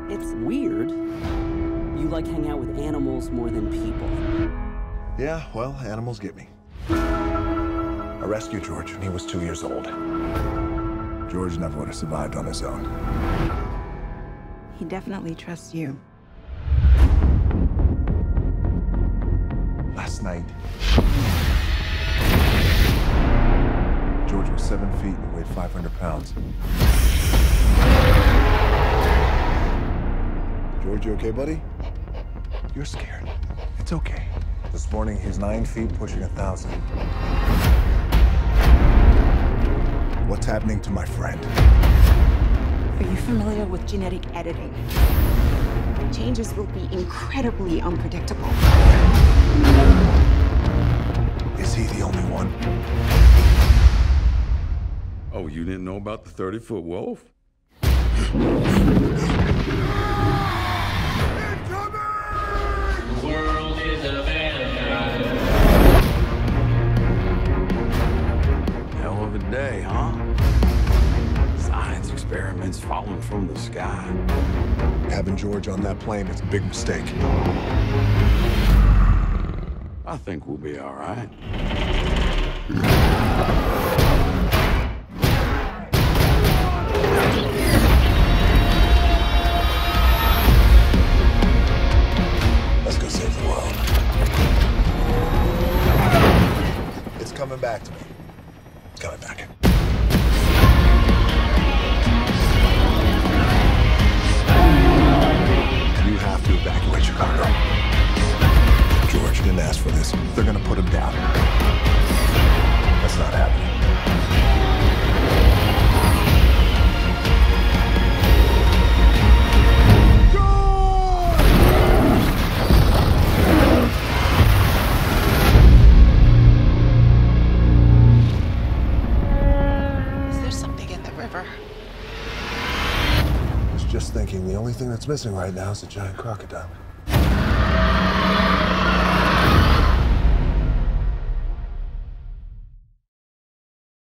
It's weird. You like hang out with animals more than people. Yeah, well, animals get me. I rescued George when he was 2 years old. George never would have survived on his own. He definitely trusts you. Last night, George was 7 feet and weighed 500 pounds. George, you okay, buddy? You're scared. It's okay. This morning, he's 9 feet, pushing 1,000. What's happening to my friend? Are you familiar with genetic editing? Changes will be incredibly unpredictable. Is he the only one? Oh, you didn't know about the 30-foot wolf? World is a vampire. Hell of a day, huh? Science experiments falling from the sky. Having George on that plane is a big mistake. I think we'll be all right. Let's go save the world. It's coming back to me. It's coming back. You have to evacuate Chicago. George didn't ask for this. They're gonna put him down. That's not happening. Is there something in the river? I was just thinking the only thing that's missing right now is a giant crocodile.